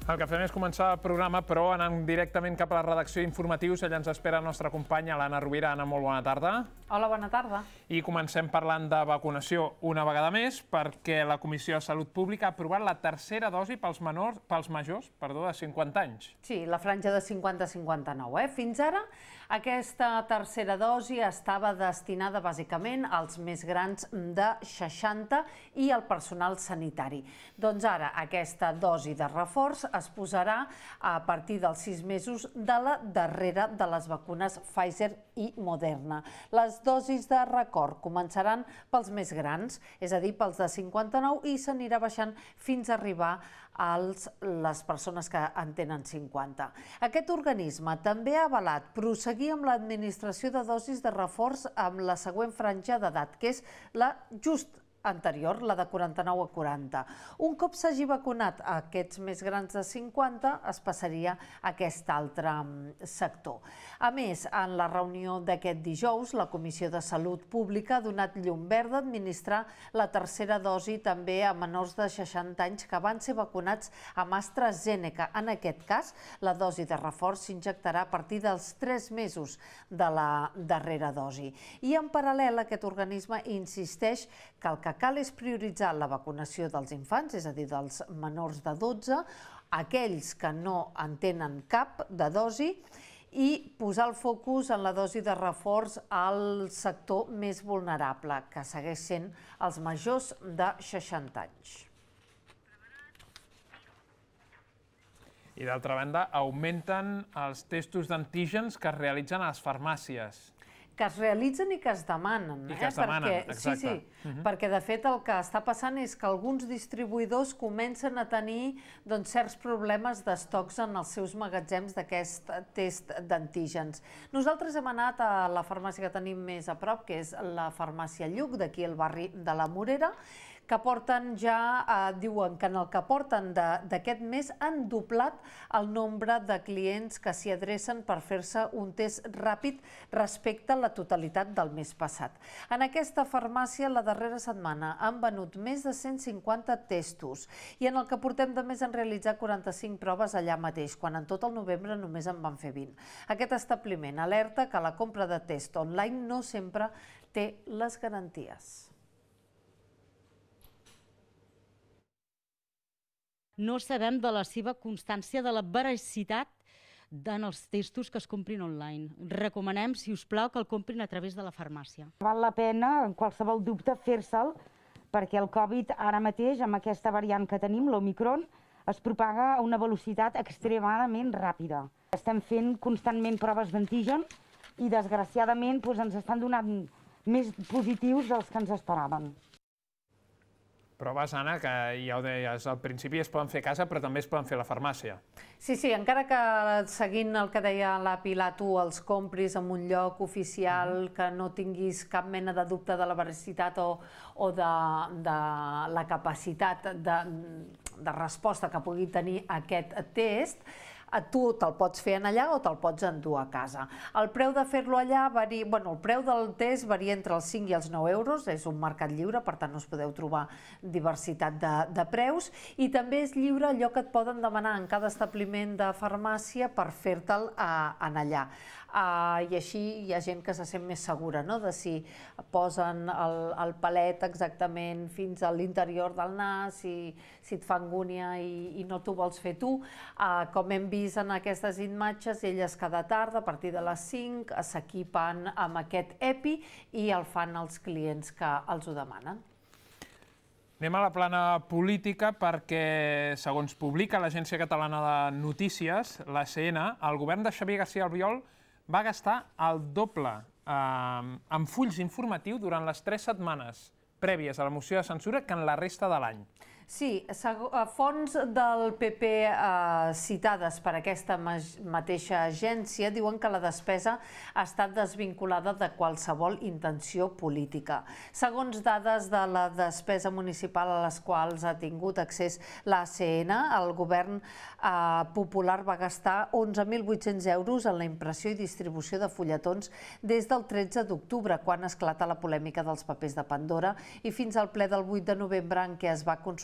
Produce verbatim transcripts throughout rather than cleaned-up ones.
El que fem és començar el programa, però anant directament cap a la redacció d'informatius. Allà ens espera la nostra companya, l'Anna Rovira. Anna, molt bona tarda. Hola, bona tarda. I comencem parlant de vacunació una vegada més, perquè la Comissió de Salut Pública ha aprovat la tercera dosi pels menors, pels majors, perdó, de cinquanta anys. Sí, la franja de cinquanta a cinquanta-nou. Eh? Fins ara, aquesta tercera dosi estava destinada bàsicament als més grans de seixanta i al personal sanitari. Doncs ara, aquesta dosi de reforç es posarà a partir dels sis mesos de la darrera de les vacunes Pfizer i Moderna. Les dosis de record començaran pels més grans, és a dir, pels de cinquanta-nou, i s'anirà baixant fins a arribar a les persones que en tenen cinquanta. Aquest organisme també ha avalat proseguir amb l'administració de dosis de reforç amb la següent franja d'edat, que és la just anterior, la de quaranta-nou a quaranta. Un cop s'hagi vacunat aquests més grans de cinquanta, es passaria a aquest altre sector. A més, en la reunió d'aquest dijous, la Comissió de Salut Pública ha donat llum verda a administrar la tercera dosi també a menors de seixanta anys que van ser vacunats amb AstraZeneca. En aquest cas, la dosi de reforç s'injectarà a partir dels tres mesos de la darrera dosi. I en paral·lel, aquest organisme insisteix que el que cal és prioritzar la vacunació dels infants, és a dir, dels menors de dotze, aquells que no en tenen cap de dosi, i posar el focus en la dosi de reforç al sector més vulnerable, que segueix sent els majors de seixanta anys. I d'altra banda, augmenten els testos d'antígens que es realitzen a les farmàcies. Que es realitzen i que es demanen. I que es demanen, exacte. Sí, sí, perquè de fet el que està passant és que alguns distribuïdors comencen a tenir certs problemes d'estocs en els seus magatzems d'aquest test d'antígens. Nosaltres hem anat a la farmàcia que tenim més a prop, que és la farmàcia Lluc, d'aquí al barri de la Morera, que porten ja, diuen que en el que porten d'aquest mes han doblat el nombre de clients que s'hi adrecen per fer-se un test ràpid respecte a la totalitat del mes passat. En aquesta farmàcia, la darrera setmana, han venut més de cent cinquanta testos i en el que portem de mes han realitzat quaranta-cinc proves allà mateix, quan en tot el novembre només en van fer vint. Aquest establiment alerta que la compra de test online no sempre té les garanties. No sabem de la seva constància, de la veracitat en els testos que es comprin online. Recomanem, si us plau, que el comprin a través de la farmàcia. Val la pena, en qualsevol dubte, fer-se'l, perquè el Covid ara mateix, amb aquesta variant que tenim, l'Omicron, es propaga a una velocitat extremadament ràpida. Estem fent constantment proves d'antígen i, desgraciadament, ens estan donant més positius dels que ens esperaven. Proves, Anna, que ja ho deies, al principi es poden fer a casa, però també es poden fer a la farmàcia. Sí, sí, encara que seguint el que deia la Pilar, tu els compris en un lloc oficial, que no tinguis cap mena de dubte de la veracitat o de la capacitat de resposta que pugui tenir aquest test, tu te'l pots fer allà o te'l pots endur a casa. El preu de fer-lo allà varia, bueno, el preu del test varia entre els cinc i els nou euros, és un mercat lliure, per tant us podeu trobar diversitat de preus, i també és lliure allò que et poden demanar en cada establiment de farmàcia per fer-te'l allà. I així hi ha gent que se sent més segura de si posen el palet exactament fins a l'interior del nas, si et fa angúnia i no t'ho vols fer tu. Com hem vist en aquestes imatges, elles cada tarda, a partir de les cinc, s'equipen amb aquest EPI i el fan els clients que els ho demanen. Anem a la plana política perquè, segons publica l'Agència Catalana de Notícies, l'A C N, el govern de Xavier García Albiol va gastar el doble en fulls informatius durant les tres setmanes prèvies a la moció de censura que en la resta de l'any. Sí, fonts del P P citades per aquesta mateixa agència diuen que la despesa ha estat desvinculada de qualsevol intenció política. Segons dades de la despesa municipal a les quals ha tingut accés l'A C N, el govern popular va gastar onze mil vuit-cents euros en la impressió i distribució de fulletons des del tretze d'octubre, quan esclata la polèmica dels papers de Pandora, i fins al ple del vuit de novembre, en què es va consumar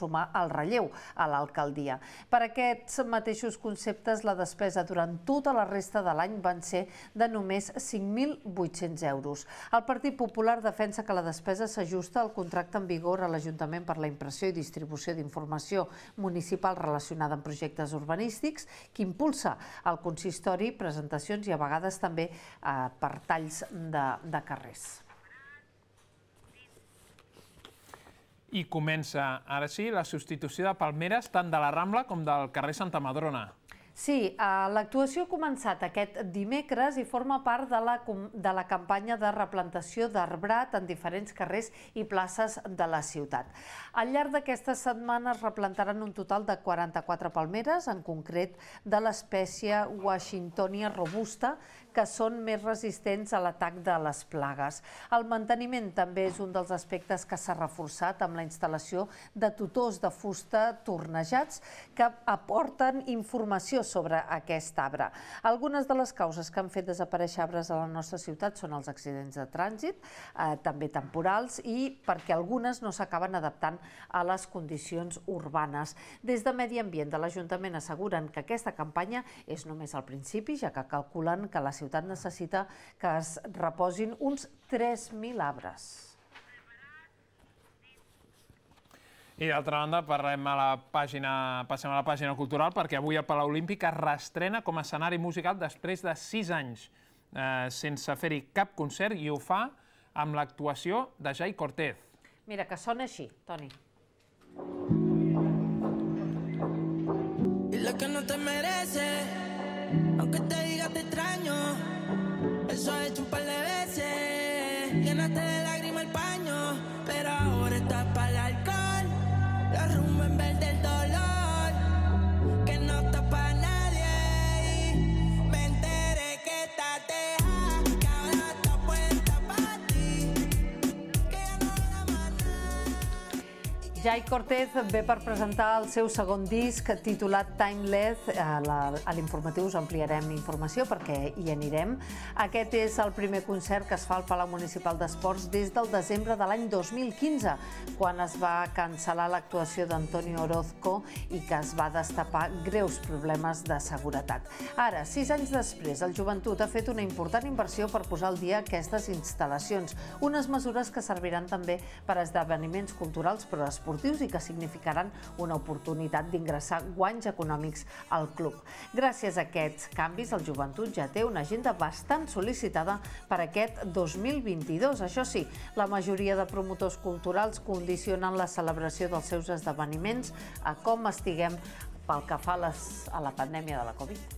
sumar el relleu a l'alcaldia. Per aquests mateixos conceptes, la despesa durant tota la resta de l'any van ser de només cinc mil vuit-cents euros. El Partit Popular defensa que la despesa s'ajusta al contracte en vigor a l'Ajuntament per la impressió i distribució d'informació municipal relacionada amb projectes urbanístics, que impulsa el consistori, presentacions i a vegades també eh, per talls de, de carrers. I comença, ara sí, la substitució de palmeres tant de la Rambla com del carrer Santa Madrona. Sí, l'actuació ha començat aquest dimecres i forma part de la, de la campanya de replantació d'arbrat en diferents carrers i places de la ciutat. Al llarg d'aquestes setmanes replantaran un total de quaranta-quatre palmeres, en concret de l'espècie Washingtonia robusta, que són més resistents a l'atac de les plagues. El manteniment també és un dels aspectes que s'ha reforçat amb la instal·lació de tutors de fusta tornejats que aporten informació sobre aquest arbre. Algunes de les causes que han fet desaparèixer arbres a la nostra ciutat són els accidents de trànsit, eh, també temporals, i perquè algunes no s'acaben adaptant a les condicions urbanes. Des de Medi Ambient de l'Ajuntament asseguren que aquesta campanya és només al principi, ja que calculen que la ciutat necessita que es reposin uns tres mil arbres. I d'altra banda, parlem a la pàgina, passem a la pàgina cultural, perquè avui el Palau Olímpic es reestrena com a escenari musical després de sis anys eh, sense fer-hi cap concert, i ho fa amb l'actuació de Jai Cortez. Mira, que sona així, Toni. Y lo que no te merece, aunque te diga te extraño, eso he hecho un par de veces, llenaste de lágrimas el paño, pero ahora estás para el alcohol, lo rumbo en vez del dolor, que no está para nadie, y me enteré que estás dejada, que ahora está puesta para ti, que ya no era más nada. Jai Cortez ve per presentar el seu segon disc titulat Timeless. A l'informatiu us ampliarem informació perquè hi anirem. Aquest és el primer concert que es fa al Palau Municipal d'Esports des del desembre de l'any dos mil quinze, quan es va cancel·lar l'actuació d'Antonio Orozco i que es va destapar greus problemes de seguretat. Ara, sis anys després, el Joventut ha fet una important inversió per posar al dia aquestes instal·lacions, unes mesures que serviran també per a esdeveniments culturals però esportius i que significaran una oportunitat d'ingressar guanys econòmics al club. Gràcies a aquests canvis, el Joventut ja té una agenda bastant sol·licitada per aquest dos mil vint-i-dos. Això sí, la majoria de promotors culturals condicionen la celebració dels seus esdeveniments a com estiguem pel que fa a la pandèmia de la Covid.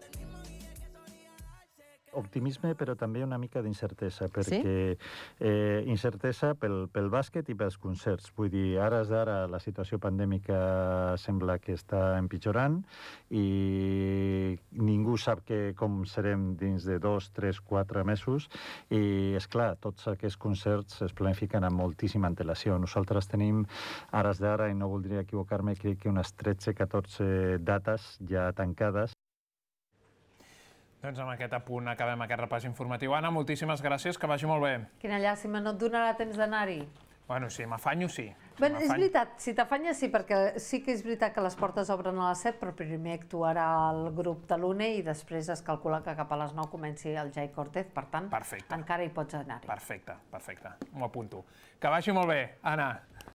Optimisme, però també una mica d'incertesa, perquè eh, incertesa pel, pel bàsquet i pels concerts. Vull dir, ara d'ara la situació pandèmica sembla que està empitjorant i ningú sap que, com serem dins de dos, tres, quatre mesos, i, esclar, tots aquests concerts es planifiquen amb moltíssima antelació. Nosaltres tenim, ara d'ara, i no voldria equivocar-me, crec que unes tretze catorze dates ja tancades. Doncs amb aquest apunt acabem aquest repàs informatiu. Anna, moltíssimes gràcies, que vagi molt bé. Quina llàstima, no et donarà temps d'anar-hi. Bueno, sí, m'afanyo sí. Bé, és veritat, si t'afanyes sí, perquè sí que és veritat que les portes obren a les set, però primer actuarà el grup de l'UNE i després es calcula que cap a les nou comenci el Jai Cortez, per tant, encara hi pots anar-hi. Perfecte, perfecte, m'ho apunto. Que vagi molt bé, Anna.